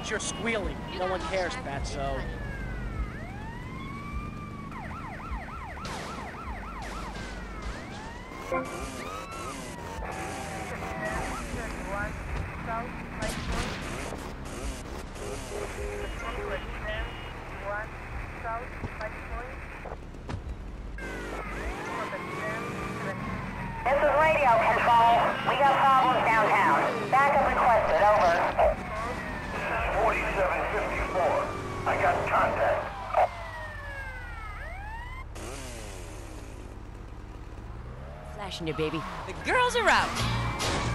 But you're squealing. No one cares, Fatso. This is radio control. We got problems downtown. Backup requested, over. This is 4754. I got contact. Flashing you, baby. The girls are out.